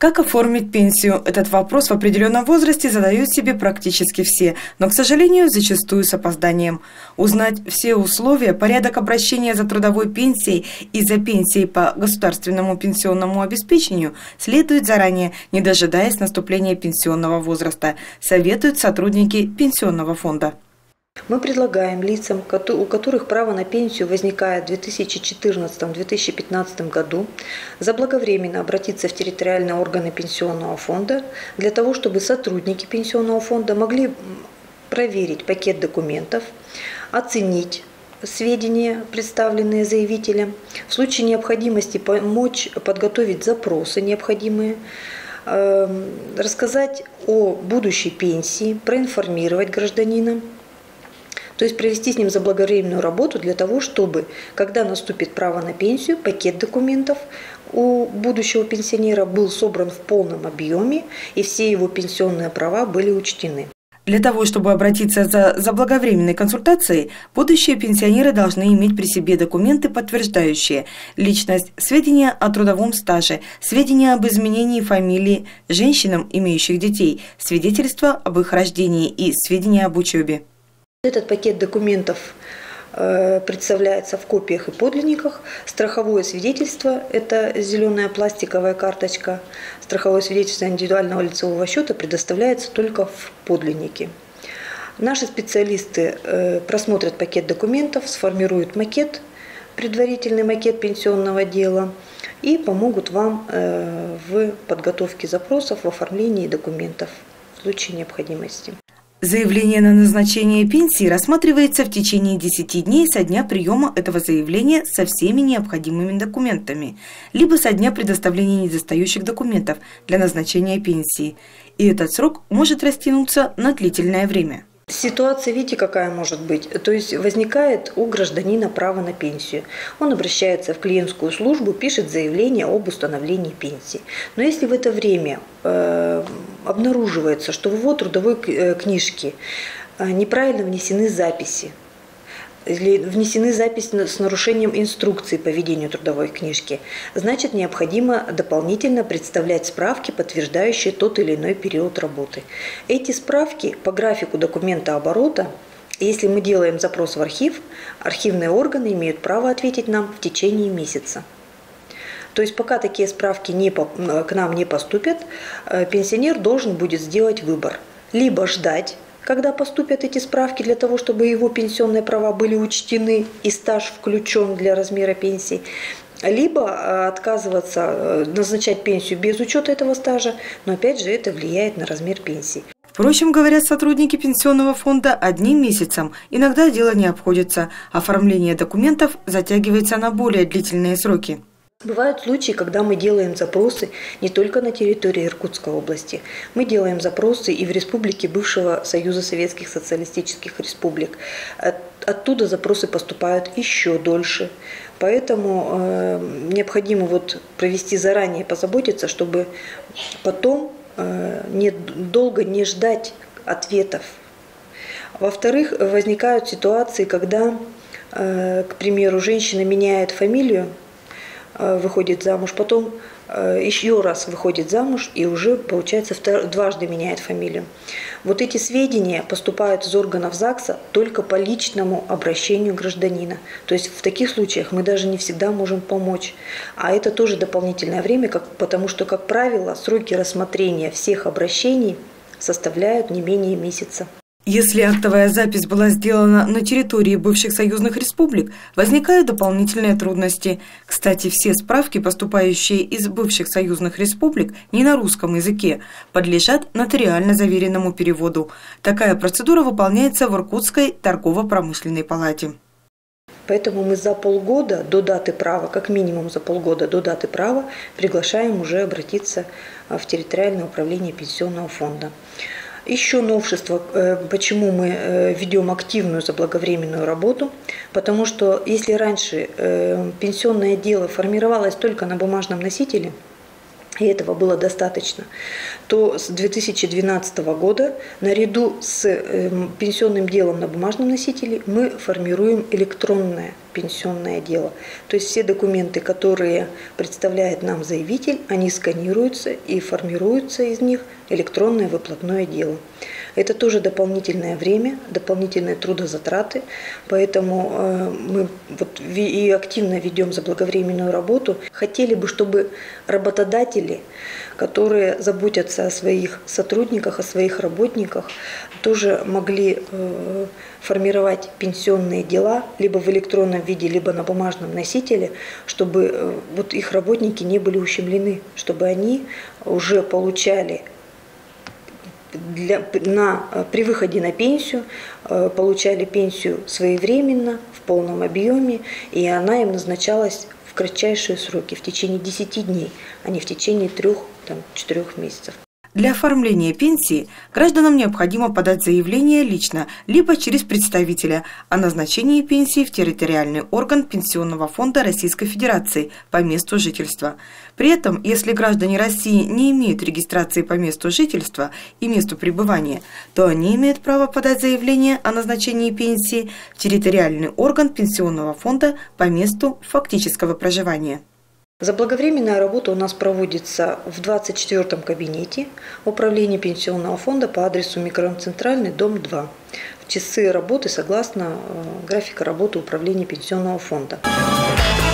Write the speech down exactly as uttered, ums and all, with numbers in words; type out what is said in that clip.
Как оформить пенсию? Этот вопрос в определенном возрасте задают себе практически все, но, к сожалению, зачастую с опозданием. Узнать все условия, порядок обращения за трудовой пенсией и за пенсией по государственному пенсионному обеспечению следует заранее, не дожидаясь наступления пенсионного возраста, советуют сотрудники Пенсионного фонда. Мы предлагаем лицам, у которых право на пенсию возникает в две тысячи четырнадцатом — две тысячи пятнадцатом году, заблаговременно обратиться в территориальные органы Пенсионного фонда для того, чтобы сотрудники Пенсионного фонда могли проверить пакет документов, оценить сведения, представленные заявителем, в случае необходимости помочь подготовить запросы необходимые, рассказать о будущей пенсии, проинформировать гражданина. То есть провести с ним заблаговременную работу для того, чтобы, когда наступит право на пенсию, пакет документов у будущего пенсионера был собран в полном объеме и все его пенсионные права были учтены. Для того, чтобы обратиться за заблаговременной консультацией, будущие пенсионеры должны иметь при себе документы, подтверждающие личность, сведения о трудовом стаже, сведения об изменении фамилии женщинам, имеющих детей, свидетельства об их рождении и сведения об учебе. Этот пакет документов представляется в копиях и подлинниках. Страховое свидетельство – это зеленая пластиковая карточка. Страховое свидетельство индивидуального лицевого счета предоставляется только в подлиннике. Наши специалисты просмотрят пакет документов, сформируют макет, предварительный макет пенсионного дела и помогут вам в подготовке запросов, в оформлении документов в случае необходимости. Заявление на назначение пенсии рассматривается в течение десяти дней со дня приема этого заявления со всеми необходимыми документами, либо со дня предоставления недостающих документов для назначения пенсии. И этот срок может растянуться на длительное время. Ситуация, видите, какая может быть. То есть возникает у гражданина право на пенсию. Он обращается в клиентскую службу, пишет заявление об установлении пенсии. Но если в это время э, обнаруживается, что в его трудовой книжке неправильно внесены записи, или внесены записи с нарушением инструкции по ведению трудовой книжки, значит, необходимо дополнительно представлять справки, подтверждающие тот или иной период работы. Эти справки по графику документа оборота, если мы делаем запрос в архив, архивные органы имеют право ответить нам в течение месяца. То есть пока такие справки не, к нам не поступят, пенсионер должен будет сделать выбор. Либо ждать, когда поступят эти справки для того, чтобы его пенсионные права были учтены и стаж включен для размера пенсии, либо отказываться назначать пенсию без учета этого стажа, но опять же это влияет на размер пенсии. Впрочем, говорят сотрудники Пенсионного фонда, одним месяцем иногда дело не обходится, оформление документов затягивается на более длительные сроки. Бывают случаи, когда мы делаем запросы не только на территории Иркутской области. Мы делаем запросы и в республике бывшего Союза Советских Социалистических Республик. Оттуда запросы поступают еще дольше. Поэтому э, необходимо вот провести заранее, позаботиться, чтобы потом э, не, долго не ждать ответов. Во-вторых, возникают ситуации, когда, э, к примеру, женщина меняет фамилию, выходит замуж, потом еще раз выходит замуж и уже, получается, дважды меняет фамилию. Вот эти сведения поступают из органов ЗАГСа только по личному обращению гражданина. То есть в таких случаях мы даже не всегда можем помочь. А это тоже дополнительное время, как, потому что, как правило, сроки рассмотрения всех обращений составляют не менее месяца. Если актовая запись была сделана на территории бывших союзных республик, возникают дополнительные трудности. Кстати, все справки, поступающие из бывших союзных республик не на русском языке, подлежат нотариально заверенному переводу. Такая процедура выполняется в Иркутской торгово-промышленной палате. Поэтому мы за полгода до даты права, как минимум за полгода до даты права, приглашаем уже обратиться в территориальное управление Пенсионного фонда. Еще новшество, почему мы ведем активную заблаговременную работу, потому что если раньше пенсионное дело формировалось только на бумажном носителе, и этого было достаточно, то с две тысячи двенадцатого года наряду с пенсионным делом на бумажном носителе мы формируем электронное пенсионное дело. То есть все документы, которые представляет нам заявитель, они сканируются и формируются из них электронное выплатное дело. Это тоже дополнительное время, дополнительные трудозатраты, поэтому мы вот и активно ведем заблаговременную работу. Хотели бы, чтобы работодатели, которые заботятся о своих сотрудниках, о своих работниках, тоже могли формировать пенсионные дела либо в электронном виде, либо на бумажном носителе, чтобы вот их работники не были ущемлены, чтобы они уже получали Для, на, при выходе на пенсию, получали пенсию своевременно, в полном объеме, и она им назначалась в кратчайшие сроки, в течение десяти дней, а не в течение трех-четырех месяцев. Для оформления пенсии гражданам необходимо подать заявление лично, либо через представителя о назначении пенсии в территориальный орган Пенсионного фонда Российской Федерации по месту жительства. При этом, если граждане России не имеют регистрации по месту жительства и месту пребывания, то они имеют право подать заявление о назначении пенсии в территориальный орган Пенсионного фонда по месту фактического проживания. Заблаговременная работа у нас проводится в двадцать четвёртом кабинете Управления Пенсионного фонда по адресу микрорайон Центральный, дом два. В часы работы согласно графика работы Управления Пенсионного фонда.